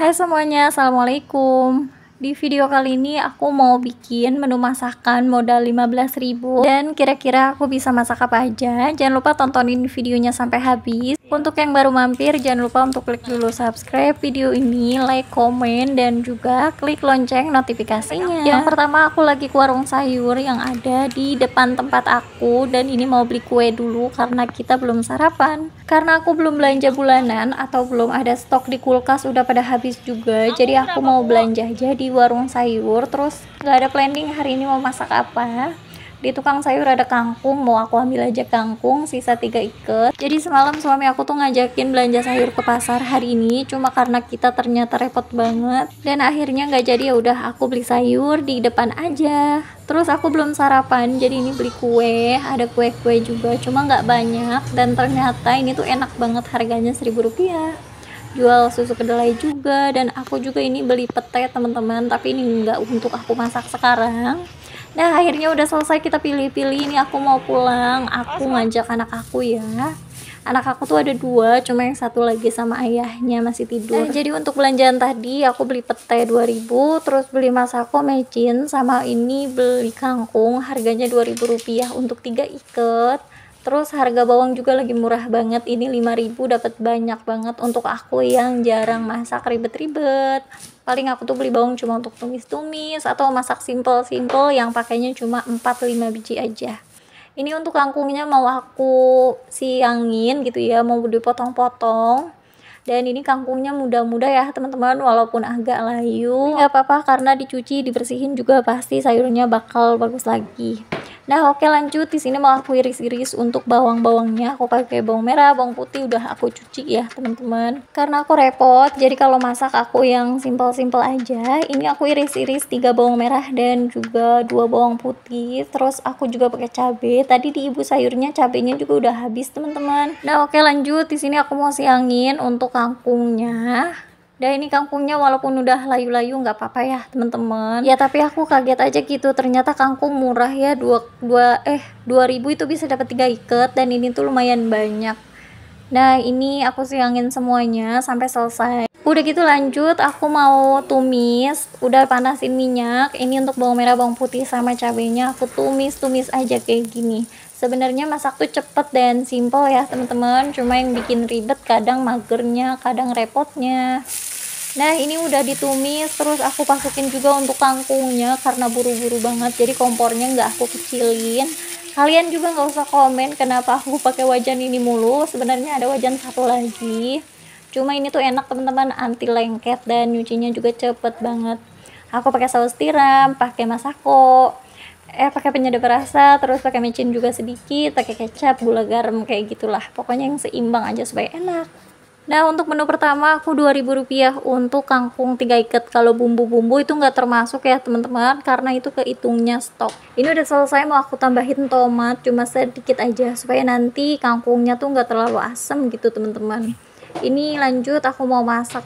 Hai semuanya, assalamualaikum. Di video kali ini aku mau bikin menu masakan modal 15.000 dan kira-kira aku bisa masak apa aja. Jangan lupa tontonin videonya sampai habis. Untuk yang baru mampir, jangan lupa untuk klik dulu subscribe video ini, like, komen, dan juga klik lonceng notifikasinya. Yang pertama, aku lagi ke warung sayur yang ada di depan tempat aku, dan ini mau beli kue dulu karena kita belum sarapan. Karena aku belum belanja bulanan atau belum ada stok di kulkas, udah pada habis juga, jadi aku mau belanja aja di warung sayur. Terus gak ada planning hari ini mau masak apa. Di tukang sayur ada kangkung, mau aku ambil aja kangkung, sisa 3 ikat. Jadi semalam suami aku tuh ngajakin belanja sayur ke pasar hari ini, cuma karena kita ternyata repot banget dan akhirnya nggak jadi. Ya udah, aku beli sayur di depan aja. Terus aku belum sarapan, jadi ini beli kue, ada kue-kue juga, cuma nggak banyak, dan ternyata ini tuh enak banget, harganya 1.000 rupiah. Jual susu kedelai juga, dan aku juga ini beli pete teman-teman, tapi ini nggak untuk aku masak sekarang. Nah, akhirnya udah selesai, kita pilih-pilih. Ini aku mau pulang, aku ngajak anak aku ya. Anak aku tuh ada 2, cuma yang satu lagi sama ayahnya masih tidur. Nah, jadi untuk belanjaan tadi aku beli pete 2.000, terus beli masako mecin, sama ini beli kangkung, harganya 2.000 rupiah untuk 3 ikat. Terus harga bawang juga lagi murah banget, ini 5.000 dapat banyak banget untuk aku yang jarang masak ribet-ribet. Paling aku tuh beli bawang cuma untuk tumis-tumis atau masak simple-simple yang pakainya cuma 4-5 biji aja. Ini untuk kangkungnya mau aku siangin gitu ya, mau dipotong-potong. Dan ini kangkungnya muda-muda ya teman-teman, walaupun agak layu nggak apa-apa karena dicuci dibersihin juga pasti sayurnya bakal bagus lagi. Nah, oke, lanjut. Di sini mau aku iris-iris untuk bawang-bawangnya. Aku pakai bawang merah, bawang putih udah aku cuci ya teman-teman, karena aku repot, jadi kalau masak aku yang simpel-simpel aja. Ini aku iris-iris 3 bawang merah dan juga 2 bawang putih. Terus aku juga pakai cabai. Tadi di ibu sayurnya cabenya juga udah habis teman-teman. Nah, oke, lanjut. Di sini aku mau siangin untuk kangkungnya. Dan ini kangkungnya walaupun udah layu-layu nggak apa-apa ya teman-teman ya, tapi aku kaget aja gitu, ternyata kangkung murah ya. 2.000 itu bisa dapat 3 ikat, dan ini tuh lumayan banyak. Nah, ini aku siangin semuanya sampai selesai. Udah gitu lanjut, aku mau tumis. Udah panasin minyak. Ini untuk bawang merah, bawang putih, sama cabenya aku tumis-tumis aja kayak gini. Sebenarnya masak tuh cepet dan simple ya teman-teman, cuma yang bikin ribet kadang magernya, kadang repotnya. Nah, ini udah ditumis, terus aku masukin juga untuk kangkungnya karena buru-buru banget, jadi kompornya nggak aku kecilin. Kalian juga nggak usah komen kenapa aku pakai wajan ini mulu, sebenarnya ada wajan satu lagi, cuma ini tuh enak teman-teman, anti lengket dan nyucinya juga cepet banget. Aku pakai saus tiram, pakai masako, pakai penyedap rasa, terus pakai micin juga sedikit, pakai kecap, gula garam, kayak gitulah, pokoknya yang seimbang aja supaya enak. Nah, untuk menu pertama aku 2.000 rupiah untuk kangkung 3 ikat. Kalau bumbu-bumbu itu nggak termasuk ya teman-teman, karena itu kehitungnya stok. Ini udah selesai, mau aku tambahin tomat cuma sedikit aja supaya nanti kangkungnya tuh nggak terlalu asem gitu teman-teman. Ini lanjut, aku mau masak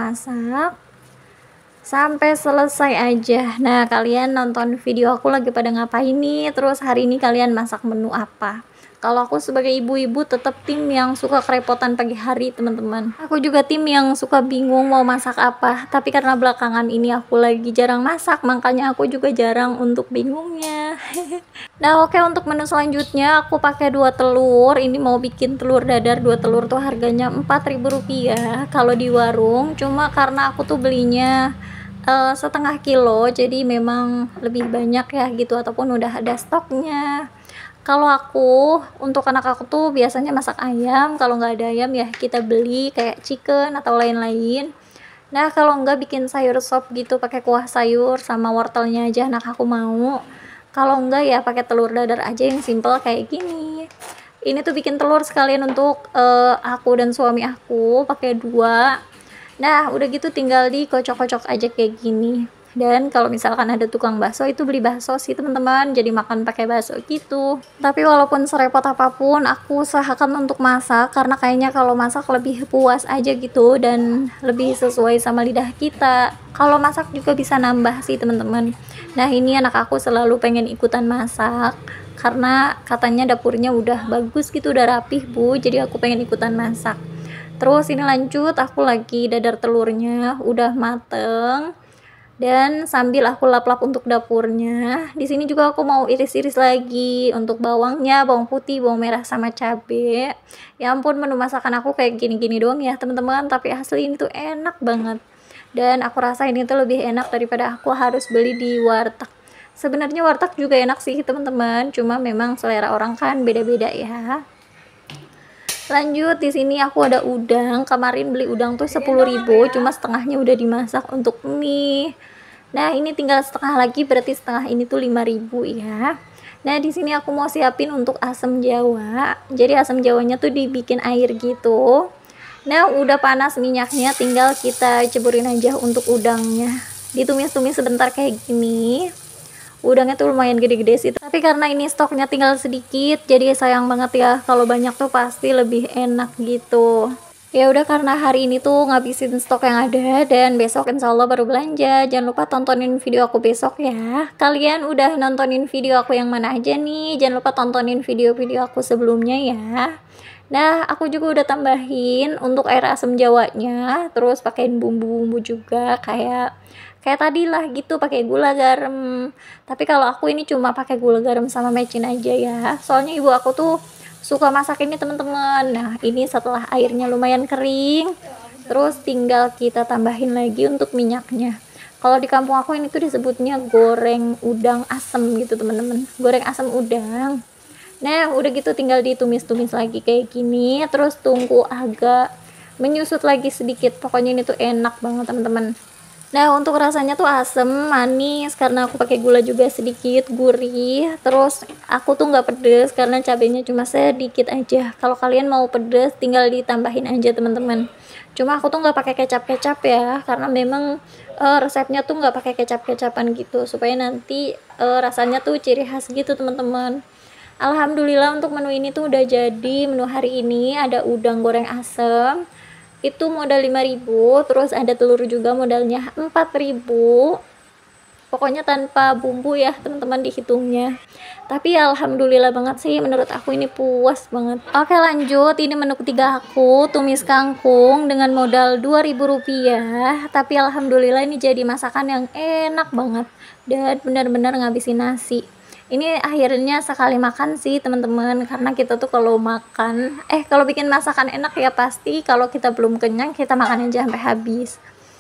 sampai selesai aja. Nah, kalian nonton video aku lagi pada ngapain nih, terus hari ini kalian masak menu apa? Kalau aku sebagai ibu-ibu tetap tim yang suka kerepotan pagi hari teman-teman. Aku juga tim yang suka bingung mau masak apa, tapi karena belakangan ini aku lagi jarang masak, makanya aku juga jarang untuk bingungnya. Nah, oke, untuk menu selanjutnya aku pakai 2 telur. Ini mau bikin telur dadar. 2 telur tuh harganya 4.000 rupiah kalau di warung, cuma karena aku tuh belinya setengah kilo, jadi memang lebih banyak ya gitu, ataupun udah ada stoknya. Kalau aku, untuk anak aku tuh biasanya masak ayam. Kalau nggak ada ayam ya kita beli kayak chicken atau lain-lain. Nah, kalau nggak bikin sayur sop gitu pakai kuah sayur sama wortelnya aja anak aku mau. Kalau nggak ya pakai telur dadar aja yang simple kayak gini. Ini tuh bikin telur sekalian untuk aku dan suami aku, pakai 2. Nah, udah gitu tinggal dikocok-kocok aja kayak gini. Dan kalau misalkan ada tukang bakso, itu beli bakso sih teman-teman, jadi makan pakai bakso gitu. Tapi walaupun serepot apapun, aku usahakan untuk masak karena kayaknya kalau masak lebih puas aja gitu dan lebih sesuai sama lidah kita. Kalau masak juga bisa nambah sih teman-teman. Nah, ini anak aku selalu pengen ikutan masak karena katanya dapurnya udah bagus gitu, udah rapih bu, jadi aku pengen ikutan masak. Terus ini lanjut, aku lagi dadar telurnya udah mateng. Dan sambil aku lap-lap untuk dapurnya, di sini juga aku mau iris-iris lagi untuk bawangnya, bawang putih, bawang merah sama cabe. Ya ampun, menu masakan aku kayak gini-gini doang ya teman-teman, tapi asli ini tuh enak banget. Dan aku rasa ini tuh lebih enak daripada aku harus beli di warteg. Sebenarnya warteg juga enak sih teman-teman, cuma memang selera orang kan beda-beda ya. Lanjut, di sini aku ada udang. Kemarin beli udang tuh 10.000, cuma setengahnya udah dimasak untuk mie. Nah, ini tinggal setengah lagi, berarti setengah ini tuh 5.000 ya. Nah, di sini aku mau siapin untuk asam jawa. Jadi asam jawanya tuh dibikin air gitu. Nah, udah panas minyaknya, tinggal kita ceburin aja untuk udangnya. Ditumis-tumis sebentar kayak gini. Udangnya tuh lumayan gede-gede sih, tapi karena ini stoknya tinggal sedikit, jadi sayang banget ya. Kalau banyak tuh pasti lebih enak gitu. Ya udah, karena hari ini tuh ngabisin stok yang ada, dan besok insya Allah baru belanja. Jangan lupa tontonin video aku besok ya. Kalian udah nontonin video aku yang mana aja nih? Jangan lupa tontonin video-video aku sebelumnya ya. Nah, aku juga udah tambahin untuk air asam jawanya, terus pakein bumbu-bumbu juga kayak tadi lah gitu, pakai gula, garam. Tapi kalau aku ini cuma pakai gula, garam sama mecin aja ya. Soalnya ibu aku tuh suka masak ini teman-teman. Nah, ini setelah airnya lumayan kering, terus tinggal kita tambahin lagi untuk minyaknya. Kalau di kampung aku ini tuh disebutnya goreng udang asem gitu teman-teman, goreng asam udang. Nah, udah gitu tinggal ditumis-tumis lagi kayak gini, terus tunggu agak menyusut lagi sedikit. Pokoknya ini tuh enak banget teman-teman. Nah, untuk rasanya tuh asem, manis karena aku pakai gula juga sedikit, gurih. Terus aku tuh nggak pedes karena cabenya cuma sedikit aja. Kalau kalian mau pedes, tinggal ditambahin aja teman-teman. Cuma aku tuh nggak pakai kecap-kecap ya, karena memang resepnya tuh nggak pakai kecap-kecapan gitu, supaya nanti rasanya tuh ciri khas gitu teman-teman. Alhamdulillah untuk menu ini tuh udah jadi. Menu hari ini ada udang goreng asem, itu modal 5.000, terus ada telur juga modalnya 4.000. Pokoknya tanpa bumbu ya teman-teman dihitungnya. Tapi alhamdulillah banget sih, menurut aku ini puas banget. Oke lanjut, ini menu ketiga aku, tumis kangkung dengan modal 2.000 rupiah. Tapi alhamdulillah ini jadi masakan yang enak banget dan benar-benar ngabisin nasi. Ini akhirnya sekali makan sih teman-teman, karena kita tuh kalau makan kalau bikin masakan enak ya pasti kalau kita belum kenyang kita makan aja sampai habis.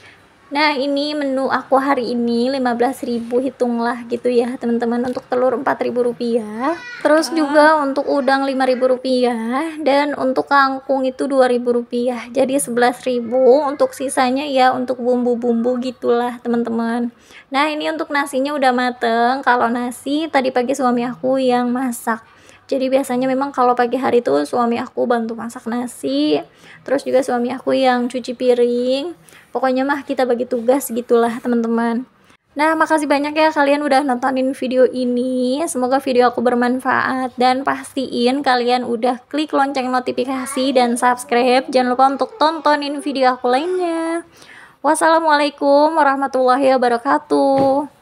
Nah, ini menu aku hari ini 15.000, hitunglah gitu ya teman-teman. Untuk telur 4.000 rupiah, terus juga untuk udang 5.000 rupiah, dan untuk kangkung itu 2.000 rupiah, jadi 11.000. Untuk sisanya ya untuk bumbu-bumbu gitulah teman-teman. Nah, ini untuk nasinya udah mateng. Kalau nasi tadi pagi suami aku yang masak, jadi biasanya memang kalau pagi hari tuh suami aku bantu masak nasi, terus juga suami aku yang cuci piring. Pokoknya mah kita bagi tugas gitulah teman-teman. Nah, makasih banyak ya kalian udah nontonin video ini. Semoga video aku bermanfaat, dan pastiin kalian udah klik lonceng notifikasi dan subscribe. Jangan lupa untuk tontonin video aku lainnya. Wassalamualaikum warahmatullahi wabarakatuh.